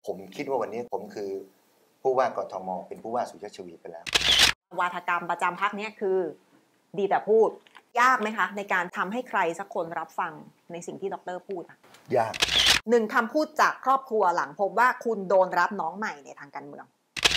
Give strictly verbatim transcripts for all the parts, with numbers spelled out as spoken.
ผมคิดว่าวันนี้ผมคือผู้ว่ากทมเป็นผู้ว่าสุชาติชวีไปแล้ววาทกรรมประจำพรรคนี้คือดีแต่พูดยากไหมคะในการทำให้ใครสักคนรับฟังในสิ่งที่ดร.พูดยากหนึ่งคำพูดจากครอบครัวหลังพบว่าคุณโดนรับน้องใหม่ในทางการเมือง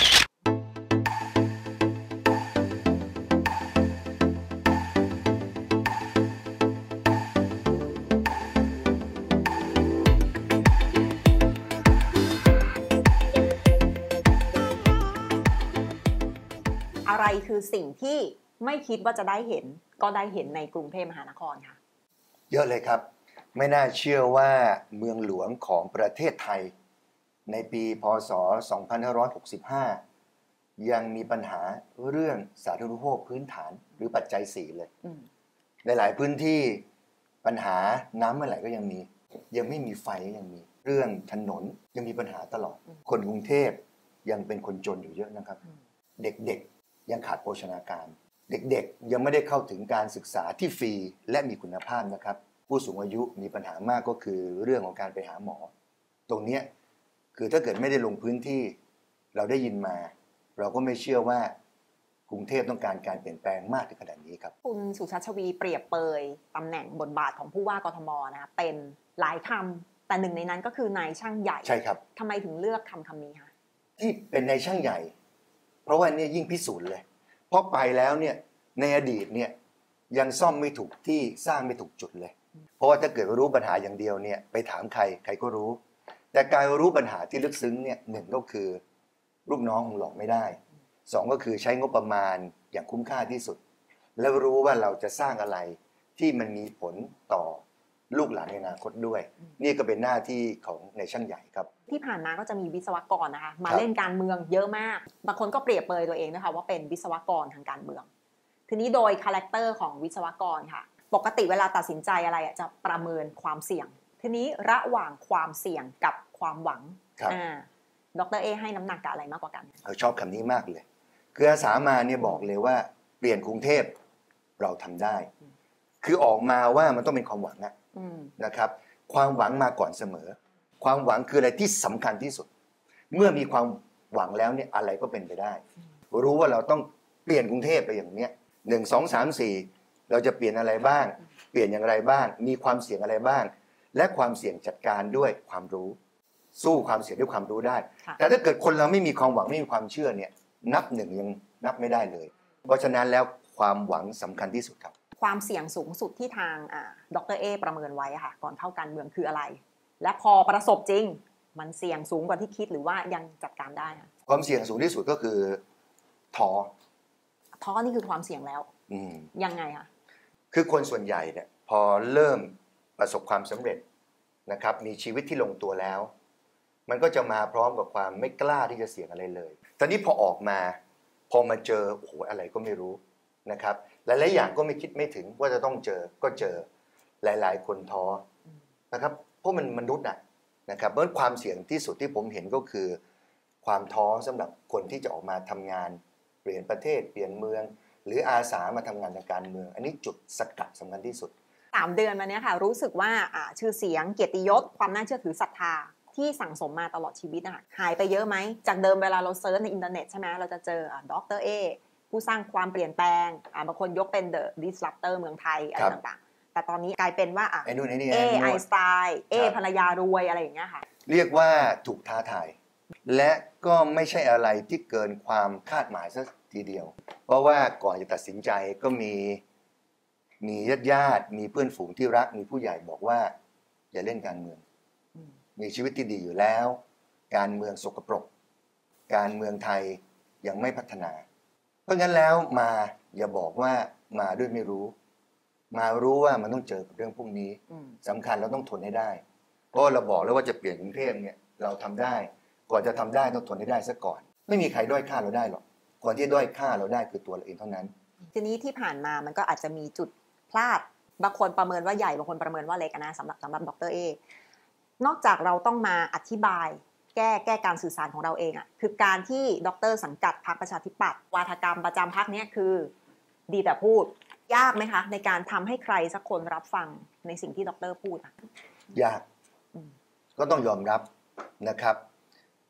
อะไรคือสิ่งที่ไม่คิดว่าจะได้เห็นก็ได้เห็นในกรุงเทพมหานครค่ะเยอะเลยครับไม่น่าเชื่อว่าเมืองหลวงของประเทศไทยในปีพ.ศ. สองพันห้าร้อยหกสิบห้ายังมีปัญหาเรื่องสาธารณูปโภคพื้นฐานหรือปัจจัยสี่เลยในหลายพื้นที่ปัญหาน้ำเมื่อไหร่ก็ยังมียังไม่มีไฟยังมีเรื่องถนนยังมีปัญหาตลอดคนกรุงเทพยังเป็นคนจนอยู่เยอะนะครับเด็กๆยังขาดโภชนาการเด็กๆยังไม่ได้เข้าถึงการศึกษาที่ฟรีและมีคุณภาพนะครับผู้สูงอายุมีปัญหามากก็คือเรื่องของการไปหาหมอตรงนี้คือถ้าเกิดไม่ได้ลงพื้นที่เราได้ยินมาเราก็ไม่เชื่อว่ากรุงเทพต้องการการเปลี่ยนแปลงมากถึงขนาดนี้ครับคุณสุชาติชวีเปรียบเปยตำแหน่งบทบาทของผู้ว่ากทมนะคะเป็นหลายคำแต่หนึ่งในนั้นก็คือนายช่างใหญ่ใช่ครับทำไมถึงเลือกคำคำนี้คะที่เป็นนายช่างใหญ่เพราะว่านี่ยิ่งพิสูจน์เลยเพราะไปแล้วเนี่ยในอดีตเนี่ยยังซ่อมไม่ถูกที่สร้างไม่ถูกจุดเลยเพราะว่าถ้าเกิดรู้ปัญหาอย่างเดียวเนี่ยไปถามใครใครก็รู้แต่การรู้ปัญหาที่ลึกซึ้งเนี่ยหนึ่งก็คือลูกน้องคงหลอกไม่ได้สองก็คือใช้งบประมาณอย่างคุ้มค่าที่สุดแล้วรู้ว่าเราจะสร้างอะไรที่มันมีผลต่อลูกหลานในอนาคตด้วยนี่ก็เป็นหน้าที่ของในช่างใหญ่ครับที่ผ่านมาก็จะมีวิศวกรนะคะมาเล่นการเมืองเยอะมากบางคนก็เปรียบเปยตัวเองนะคะว่าเป็นวิศวกรทางการเมืองทีนี้โดยคาแรคเตอร์ของวิศวกรค่ะปกติเวลาตัดสินใจอะไรจะประเมินความเสี่ยงทีนี้ระหว่างความเสี่ยงกับความหวังอ่าดร.เอให้น้ำหนักกับอะไรมากกว่ากันเขาชอบคำนี้มากเลยคืออาสามาเนี่ยบอกเลยว่าเปลี่ยนกรุงเทพเราทำได้คือออกมาว่ามันต้องเป็นความหวังนะนะครับความหวังมาก่อนเสมอความหวังคืออะไรที่สำคัญที่สุดเมื่อมีความหวังแล้วเนี่ยอะไรก็เป็นไปได้รู้ว่าเราต้องเปลี่ยนกรุงเทพไปอย่างเนี้ยหนึ่งสองสามสี่เราจะเปลี่ยนอะไรบ้างเปลี่ยนอย่างไรบ้างมีความเสี่ยงอะไรบ้างและความเสี่ยงจัดการด้วยความรู้สู้ความเสี่ยงด้วยความรู้ได้แต่ถ้าเกิดคนเราไม่มีความหวังไม่มีความเชื่อเนี่ยนับหนึ่งยังนับไม่ได้เลยเพราะฉะนั้นแล้วความหวังสำคัญที่สุดครับความเสี่ยงสูงสุดที่ทางดร.เอประเมินไว้ค่ะก่อนเข้าการเมืองคืออะไร และพอประสบจริงมันเสี่ยงสูงกว่าที่คิดหรือว่ายังจัดการได้ค่ะความเสี่ยงสูงที่สุดก็คือท้อท้อนี่คือความเสี่ยงแล้วยังไงคะคือคนส่วนใหญ่เนี่ยพอเริ่มประสบความสำเร็จนะครับมีชีวิตที่ลงตัวแล้วมันก็จะมาพร้อมกับความไม่กล้าที่จะเสี่ยงอะไรเลยตอนนี้พอออกมาพอมาเจอโอ้โหอะไรก็ไม่รู้นะครับหลายๆอย่างก็ไม่คิดไม่ถึงว่าจะต้องเจอก็เจอหลายๆคนท้อนะครับเพราะมันมนุษย์น่ะนะครับเพราะความเสี่ยงที่สุดที่ผมเห็นก็คือความท้อสำหรับคนที่จะออกมาทำงานเปลี่ยนประเทศเปลี่ยนเมืองหรืออาสามาทำงานทางการเมืองอันนี้จุดสกัดสำคัญที่สุดสามเดือนมาเนี้ยค่ะรู้สึกว่าชื่อเสียงเกียรติยศความน่าเชื่อถือศรัทธาที่สั่งสมมาตลอดชีวิตนะคะหายไปเยอะไหมจากเดิมเวลาเราเซิร์ชในอินเทอร์เน็ตใช่ไหมเราจะเจอดร.เอผู้สร้างความเปลี่ยนแปลงบางคนยกเป็น The Disruptor เมืองไทยอะไรต่างๆแต่ตอนนี้กลายเป็นว่าไอ้นู่นไอ้นี่เอไอน์สไตน์เอภรรยารวยอะไรอย่างเงี้ยค่ะเรียกว่าถูกท้าทายและก็ไม่ใช่อะไรที่เกินความคาดหมายซะทีเดียวเพราะว่าก่อนจะตัดสินใจก็มีมีญาติญาติมีเพื่อนฝูงที่รักมีผู้ใหญ่บอกว่าอย่าเล่นการเมืองมีชีวิตที่ดีอยู่แล้วการเมืองสกปรกการเมืองไทยยังไม่พัฒนาเพราะงั้นแล้วมาอย่าบอกว่ามาด้วยไม่รู้มารู้ว่ามันต้องเจอกับเรื่องพวกนี้สำคัญเราต้องทนให้ได้เพราะเราบอกแล้วว่าจะเปลี่ยนกรุงเทพเนี่ยเราทำได้ก่อนจะทำได้ต้องทนให้ได้ซะก่อนไม่มีใครด้อยค่าเราได้หรอกคนที่ด้อยค่าเราได้คือตัวเราเองเท่านั้นทีนี้ที่ผ่านมามันก็อาจจะมีจุดพลาดบางคนประเมินว่าใหญ่บางคนประเมินว่าเล็กนะสำหรับสำหรับดร.เอนอกจากเราต้องมาอธิบายแก้แก้การสื่อสารของเราเองอ่ะคือการที่ดร.สังกัดพรรคประชาธิปัตย์วาทกรรมประจำพรรคนี้คือดีแต่พูดยากไหมคะในการทำให้ใครสักคนรับฟังในสิ่งที่ดร.พูดยากก็ต้องยอมรับนะครับ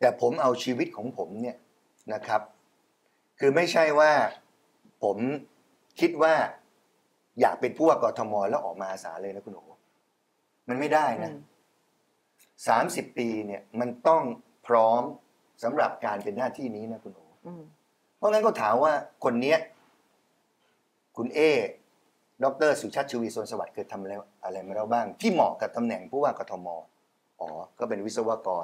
แต่ผมเอาชีวิตของผมเนี่ยนะครับ คือไม่ใช่ว่าผมคิดว่าอยากเป็นผู้ว่ากทมแล้วออกมาอาสาเลยนะคุณโอ๋มันไม่ได้นะสามสิบปีเนี่ยมันต้องพร้อมสำหรับการเป็นหน้าที่นี้นะคุณโอ๋เพราะงั้นก็ถามว่าคนเนี้ยคุณเอดรสุชัชวี สนสวัสดิ์เคยทำอะไรอะไรมาแล้วบ้างที่เหมาะกับตำแหน่งผู้ว่ากทมอ๋อก็เป็นวิศวกร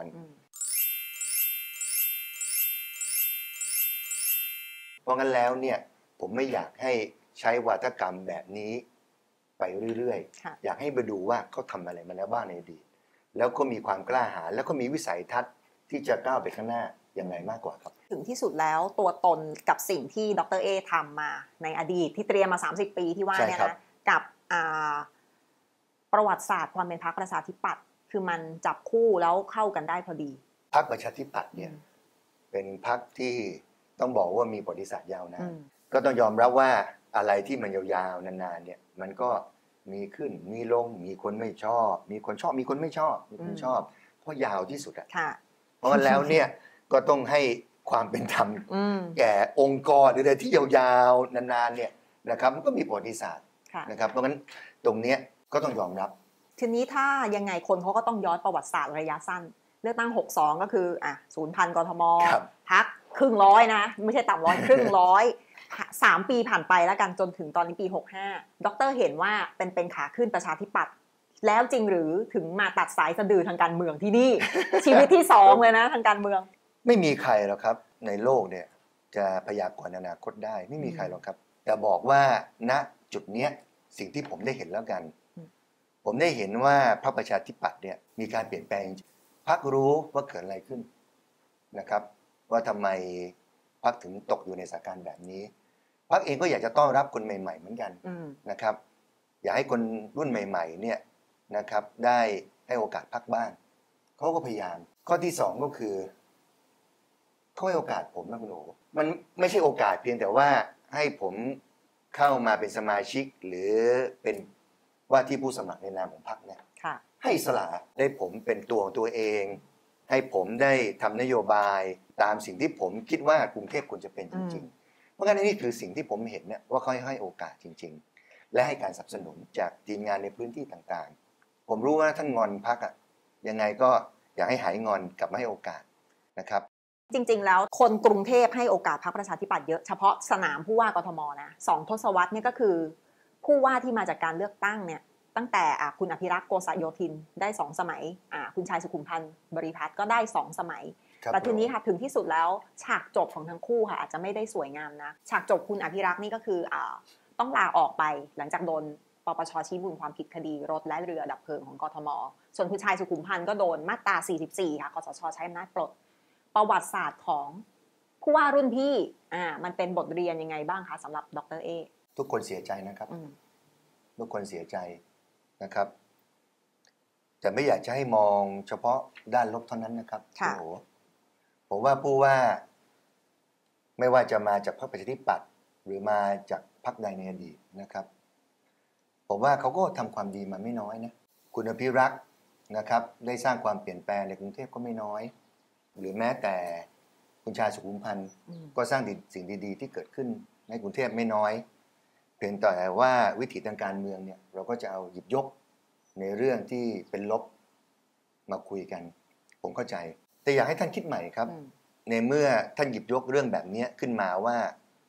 เพราะงั้นแล้วเนี่ยผมไม่อยากให้ใช้วาทกรรมแบบนี้ไปเรื่อยๆอยากให้ไปดูว่าเขาทำอะไรมาแล้วบ้างในอดีตแล้วก็มีความกล้าหาญแล้วก็มีวิสัยทัศน์ที่จะก้าวไปข้างหน้าอย่างไรมากกว่าครับถึงที่สุดแล้วตัวตนกับสิ่งที่ดร.เอทำมาในอดีตที่เตรียมมาสามสิบปีที่ว่าเนี่ยนะกับประวัติศาสตร์ความเป็นพรรคประชาธิปัตย์คือมันจับคู่แล้วเข้ากันได้พอดีพรรคประชาธิปัตย์เนี่ยเป็นพรรคที่ต้องบอกว่ามีประวัติศาสตร์ยาวนานก็ต้องยอมรับว่าอะไรที่มันยาวๆนานๆเนี่ยมันก็มีขึ้นมีลงมีคนไม่ชอบมีคนชอบมีคนไม่ชอบมีคนชอบเพราะยาวที่สุดอะเพราะแล้วเนี่ยก็ต้องให้ความเป็นธรรมแก่องค์กรหรืออะไรที่ยาวๆนานๆเนี่ยนะครับมันก็มีประวัติศาสตร์นะครับเพราะงั้นตรงนี้ก็ต้องยอมรับทีนี้ถ้ายังไงคนเขาก็ต้องย้อนประวัติศาสตร์ระยะสั้นเลือกตั้งหกสิบสองก็คืออ่ะศูนย์พันกทมพรรคครึ่งร้อยนะไม่ใช่ต่ำร้อยครึ่งร้อยสามปีผ่านไปแล้วกันจนถึงตอนนี้ปีหกสิบห้าดร.เห็นว่าเป็นเป็นขาขึ้นประชาธิปัตย์แล้วจริงหรือถึงมาตัดสายสะดือทางการเมืองที่นี่ ชีวิตที่สองเลยนะทางการเมืองไม่มีใครหรอกครับในโลกเนี่ยจะพยากรณ์อนาคตได้ไม่มีใครหรอกครับแต่บอกว่าณจุดเนี้ยสิ่งที่ผมได้เห็นแล้วกันผมได้เห็นว่าพรรคประชาธิปัตย์เนี่ยมีการเปลี่ยนแปลงพรรครู้ว่าเกิดอะไรขึ้นนะครับว่าทำไมพรรคถึงตกอยู่ในสถานการณ์แบบนี้พรรคเองก็อยากจะต้อนรับคนใหม่ๆเหมือนกันนะครับอยากให้คนรุ่นใหม่ๆเนี่ยนะครับได้ให้โอกาสพรรคบ้างเขาก็พยายามข้อที่สองก็คือเขาให้โอกาสผมนะคุณโอมันไม่ใช่โอกาสเพียงแต่ว่าให้ผมเข้ามาเป็นสมาชิกหรือเป็นว่าที่ผู้สมัครในนามของพรรคเนี่ยให้อิสระได้ผมเป็นตัวของตัวเองให้ผมได้ทำนโยบายตามสิ่งที่ผมคิดว่ากรุงเทพควรจะเป็นจริงๆเพราะงั้นนี่คือสิ่งที่ผมเห็นเนี่ยว่าเขาให้โอกาสจริงๆและให้การสนับสนุนจากทีมงานในพื้นที่ต่างๆผมรู้ว่าท่านงอนพรรคอะยังไงก็อยากให้หายงอนกลับมาให้โอกาสนะครับจริงๆแล้วคนกรุงเทพให้โอกาสพรรคประชาธิปัตย์เยอะเฉพาะสนามผู้ว่ากทมนะสองทศวรรษนี่ก็คือผู้ว่าที่มาจากการเลือกตั้งเนี่ยตั้งแต่คุณอภิรักษ์โกษโยธินได้สองสมัยคุณชายสุขุมพันธ์บริพัตรก็ได้สองสมัยแต่ทีนี้ค่ะถึงที่สุดแล้วฉากจบของทั้งคู่ค่ะอาจจะไม่ได้สวยงามนะฉากจบคุณอภิรักษ์นี่ก็คือต้องลาออกไปหลังจากโดนปปช.ชี้มูลความผิดคดีรถและเรือดับเพลิงของกทมส่วนคุณชายสุขุมพันธ์ก็โดนมาตราสี่สิบสี่ค่ะคสช.ใช้อำนาจปลดประวัติศาสตร์ของผู้ว่ารุ่นพี่อ่ามันเป็นบทเรียนยังไงบ้างคะสำหรับดร.เอทุกคนเสียใจนะครับทุกคนเสียใจนะครับแต่ไม่อยากจะให้มองเฉพาะด้านลบเท่านั้นนะครับโอ้โหผมว่าผู้ว่าไม่ว่าจะมาจากพรรคประชาธิปัตย์หรือมาจากพรรคใดในอดีตนะครับผมว่าเขาก็ทำความดีมาไม่น้อยนะคุณอภิรักษ์นะครับได้สร้างความเปลี่ยนแปลงในกรุงเทพก็ไม่น้อยหรือแม้แต่คุณชายสุขุมพันธ์ก็สร้างสิ่งดีๆที่เกิดขึ้นในกรุงเทพไม่น้อยเพียงแต่ว่าวิถีทางการเมืองเนี่ยเราก็จะเอาหยิบยกในเรื่องที่เป็นลบมาคุยกันผมเข้าใจแต่อยากให้ท่านคิดใหม่ครับในเมื่อท่านหยิบยกเรื่องแบบนี้ขึ้นมาว่า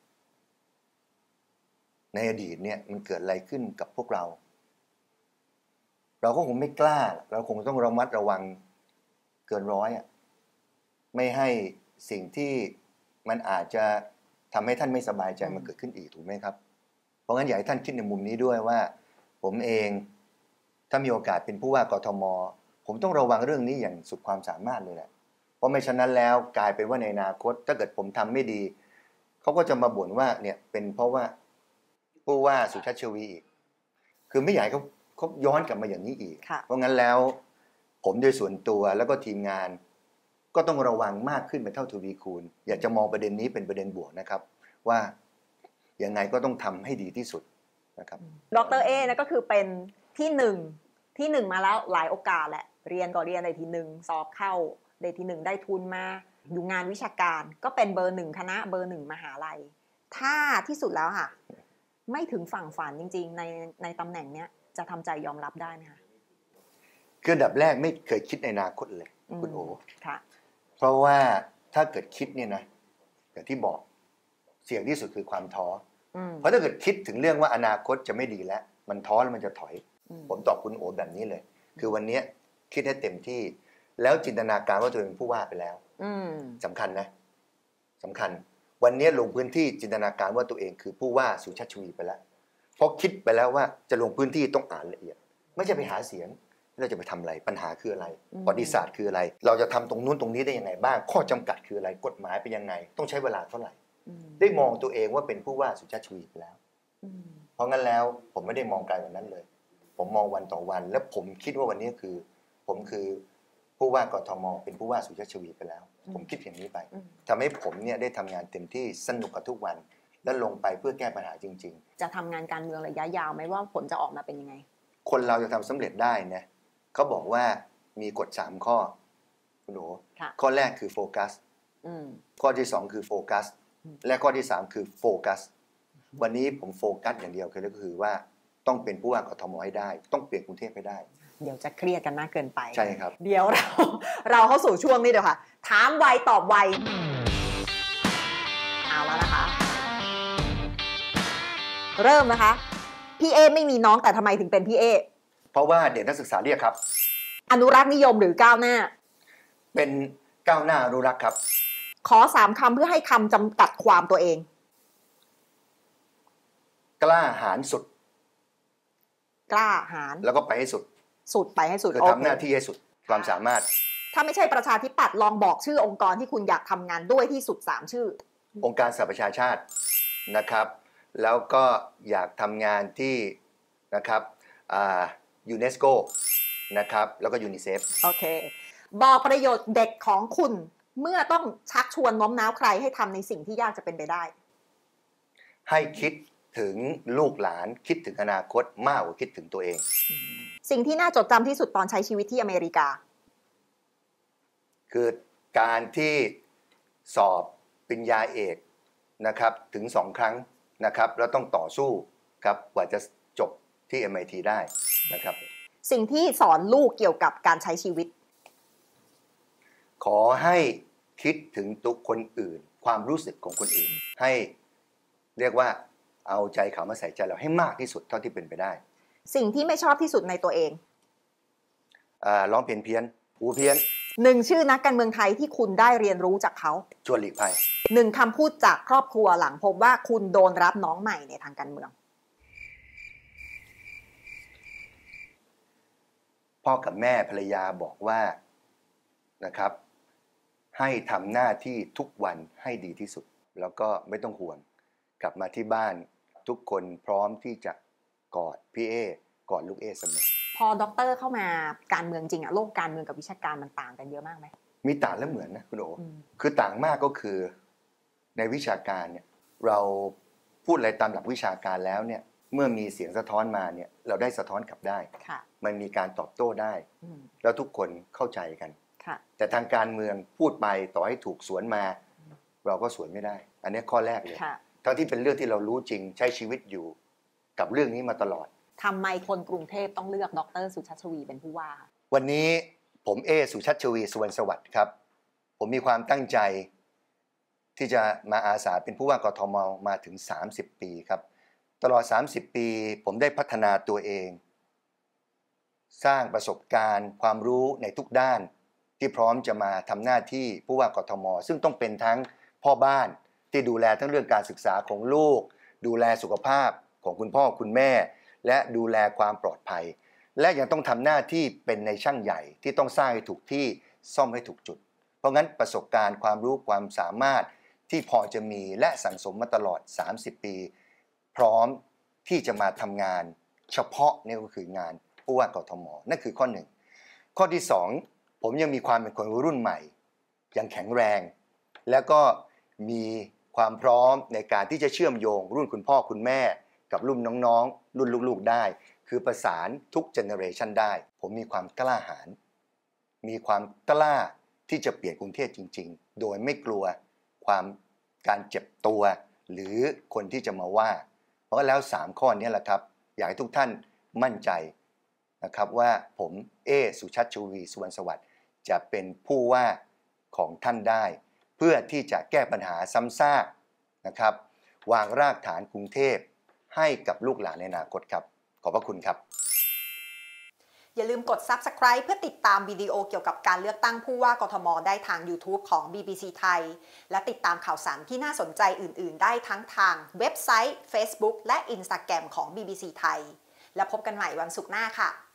ในอดีตเนี่ยมันเกิดอะไรขึ้นกับพวกเราเราก็คงไม่กล้าเราคงต้องระมัดระวังเกินร้อยอ่ะไม่ให้สิ่งที่มันอาจจะทำให้ท่านไม่สบายใจมันเกิดขึ้นอีกถูกไหมครับเพราะงั้นอยากให้ท่านคิดในมุมนี้ด้วยว่าผมเองถ้ามีโอกาสเป็นผู้ว่ากทมผมต้องระวังเรื่องนี้อย่างสุดความสามารถเลยแหละเพราะไม่ฉะนั้นแล้วกลายเป็นว่าในอนาคตถ้าเกิดผมทำไม่ดีเขาก็จะมาบ่นว่าเนี่ยเป็นเพราะว่าผู้ว่าสุชัชวีอีกคือไม่อยากให้เขาเขาย้อนกลับมาอย่างนี้อีกเพราะงั้นแล้วผมโดยส่วนตัวแล้วก็ทีมงานก็ต้องระวังมากขึ้นเป็นเท่าทวีคูณอยากจะมองประเด็นนี้เป็นประเด็นบวกนะครับว่ายังไงก็ต้องทำให้ดีที่สุดนะครับดร.เอนะก็คือเป็นที่หนึ่งที่หนึ่งมาแล้วหลายโอกาสแหละเรียนก็เรียนในทีหนึ่งสอบเข้าได้ที่หนึ่งได้ทุนมาอยู่งานวิชาการก็เป็นเบอร์หนึ่งคณะเบอร์หนึ่งมหาลัยถ้าที่สุดแล้วค่ะไม่ถึงฝั่งฝันจริงๆในในตำแหน่งเนี้ยจะทำใจยอมรับได้ไหมคะคืออันดับแรกไม่เคยคิดในอนาคตเลยคุณโอค่ะเพราะว่าถ้าเกิดคิดเนี่ยนะอย่างที่บอกเสี่ยงที่สุดคือความท้อเพราะถ้าเกิดคิดถึงเรื่องว่าอนาคตจะไม่ดีแล้วมันท้อแล้วมันจะถอยผมตอบคุณโอแบบนี้เลยคือวันนี้คิดให้เต็มที่แล้วจินตนาการว่าตัวเองเป็นผู้ว่าไปแล้วสำคัญนะสำคัญวันนี้ลงพื้นที่จินตนาการว่าตัวเองคือผู้ว่าสุชาติชวีไปแล้วเพราะคิดไปแล้วว่าจะลงพื้นที่ต้องอ่านละเอียดไม่ใช่ไปหาเสียงเราจะไปทำอะไรปัญหาคืออะไรประวัติศาสตร์คืออะไรเราจะทำตรงนู้นตรงนี้ได้ยังไงบ้างข้อจำกัดคืออะไรกฎหมายเป็นยังไงต้องใช้เวลาเท่าไหร่ได้มองตัวเองว่าเป็นผู้ว่าสุชาติชวีไปแล้วเพราะงั้นแล้วผมไม่ได้มองไกลกว่านั้นเลยผมมองวันต่อวันและผมคิดว่าวันนี้คือผมคือผู้ว่ากทมเป็นผู้ว่าสุชาติชวีไปแล้วผมคิดอย่างนี้ไปทำให้ผมเนี่ยได้ทำงานเต็มที่สนุกกับทุกวันและลงไปเพื่อแก้ปัญหาจริงๆจะทำงานการเมืองระยะยาวไหมว่าผลจะออกมาเป็นยังไงคนเราจะทำสำเร็จได้นะเขาบอกว่ามีกฎสามข้อคุณโอข้อแรกคือโฟกัสข้อที่สองคือโฟกัสและข้อที่สามคือโฟกัสวันนี้ผมโฟกัสอย่างเดียวคือก็คือว่าต้องเป็นผู้ว่ากทมให้ได้ต้องเปลี่ยนกรุงเทพให้ได้เดี๋ยวจะเครียดกันมากเกินไปใช่ครับเดี๋ยวเราเราเข้าสู่ช่วงนี้เดี๋ยวค่ะถามไวตอบไวเอาแล้วนะคะเริ่มนะคะพี่เอไม่มีน้องแต่ทำไมถึงเป็นพี่เอเพราะว่าเด็กนักศึกษาเรียกครับอนุรักษ์นิยมหรือก้าวหน้าเป็นก้าวหน้าอนุรักษ์ครับขอสามคำเพื่อให้คำจำกัดความตัวเองกล้าหาญสุดกล้าหาญแล้วก็ไปให้สุดสุดไปให้สุดคือทำหน้าที่ให้สุดความสามารถถ้าไม่ใช่ประชาธิปัตย์ลองบอกชื่อองค์กรที่คุณอยากทำงานด้วยที่สุดสามชื่อองค์การสหประชาชาตินะครับแล้วก็อยากทำงานที่นะครับยูเนสโกนะครับแล้วก็ยูนิเซฟโอเคบอกประโยชน์เด็กของคุณเมื่อต้องชักชวนโน้มน้าวใครให้ทำในสิ่งที่ยากจะเป็นไปได้ให้คิดถึงลูกหลานคิดถึงอนาคตมากกว่าคิดถึงตัวเองสิ่งที่น่าจดจำที่สุดตอนใช้ชีวิตที่อเมริกาคือการที่สอบปริญญาเอกนะครับถึงสองครั้งนะครับแล้วต้องต่อสู้ครับกว่าจะจบที่ เอ็ม ไอ ที ได้นะครับสิ่งที่สอนลูกเกี่ยวกับการใช้ชีวิตขอให้คิดถึงตัวคนอื่นความรู้สึกของคนอื่นให้เรียกว่าเอาใจเขามาใส่ใจเราให้มากที่สุดเท่าที่เป็นไปได้สิ่งที่ไม่ชอบที่สุดในตัวเองอ่าร้องเพี้ยนเพี้ยนหูเพี้ยนหนึ่งชื่อนักการเมืองไทยที่คุณได้เรียนรู้จากเขาชวนหลีกภัยหนึ่งคำพูดจากครอบครัวหลังพบว่าคุณโดนรับน้องใหม่ในทางการเมืองพ่อกับแม่ภรรยาบอกว่านะครับให้ทำหน้าที่ทุกวันให้ดีที่สุดแล้วก็ไม่ต้องห่วงกลับมาที่บ้านทุกคนพร้อมที่จะกอดพี่เอกอดลูกเอเสมอพอด็อกเตอร์เข้ามาการเมืองจริงอะโลกการเมืองกับวิชาการมันต่างกันเยอะมากไหมมีต่างและเหมือนนะคุณโอคือต่างมากก็คือในวิชาการเนี่ยเราพูดอะไรตามหลักวิชาการแล้วเนี่ยเมื่อมีเสียงสะท้อนมาเนี่ยเราได้สะท้อนกลับได้มันมีการตอบโต้ได้แล้วทุกคนเข้าใจกันแต่ทางการเมืองพูดไปต่อให้ถูกสวนมาเราก็สวนไม่ได้อันนี้ข้อแรกเลยทั้งที่เป็นเรื่องที่เรารู้จริงใช้ชีวิตอยู่กับเรื่องนี้มาตลอดทำไมคนกรุงเทพต้องเลือกดร.สุชาติชวีเป็นผู้ว่าวันนี้ผมเอสุชาติชวีสุวรรณสวัสดิ์ครับผมมีความตั้งใจที่จะมาอาสาเป็นผู้ว่ากทมมาถึงสามสิบปีครับตลอดสามสิบปีผมได้พัฒนาตัวเองสร้างประสบการณ์ความรู้ในทุกด้านที่พร้อมจะมาทำหน้าที่ผู้ว่ากทมซึ่งต้องเป็นทั้งพ่อบ้านที่ดูแลทั้งเรื่องการศึกษาของลูกดูแลสุขภาพของคุณพ่อคุณแม่และดูแลความปลอดภัยและยังต้องทำหน้าที่เป็นในช่างใหญ่ที่ต้องสร้างให้ถูกที่ซ่อมให้ถูกจุดเพราะงั้นประสบการณ์ความรู้ความสามารถที่พอจะมีและสั่งสมมาตลอดสามสิบปีพร้อมที่จะมาทำงานเฉพาะนี่ก็คืองานผู้ว่ากทมนั่นคือข้อหนึ่งข้อที่สองผมยังมีความเป็นคนรุ่นใหม่ยังแข็งแรงแล้วก็มีความพร้อมในการที่จะเชื่อมโยงรุ่นคุณพ่อคุณแม่กับรุ่นน้องๆรุ่นลูกๆได้คือประสานทุกเจเนอเรชันได้ผมมีความกล้าหาญมีความกล้าที่จะเปลี่ยนกรุงเทพจริงๆโดยไม่กลัวความการเจ็บตัวหรือคนที่จะมาว่าเพราะแล้วสามข้อนี้แหละครับอยากให้ทุกท่านมั่นใจนะครับว่าผมเอสุชัชวีสุวรรณสวัสดิ์จะเป็นผู้ว่าของท่านได้เพื่อที่จะแก้ปัญหาซ้ำซากนะครับวางรากฐานกรุงเทพให้กับลูกหลานในอนาคตครับขอบพระคุณครับอย่าลืมกด ซับสไครบ์ เพื่อติดตามวิดีโอเกี่ยวกับการเลือกตั้งผู้ว่ากทมได้ทาง ยูทูบ ของ บี บี ซี ไทยและติดตามข่าวสารที่น่าสนใจอื่นๆได้ทั้งทางเว็บไซต์ เฟซบุ๊ก และ อินสตาแกรม ของ บี บี ซี ไทยแล้วพบกันใหม่วันศุกร์หน้าค่ะ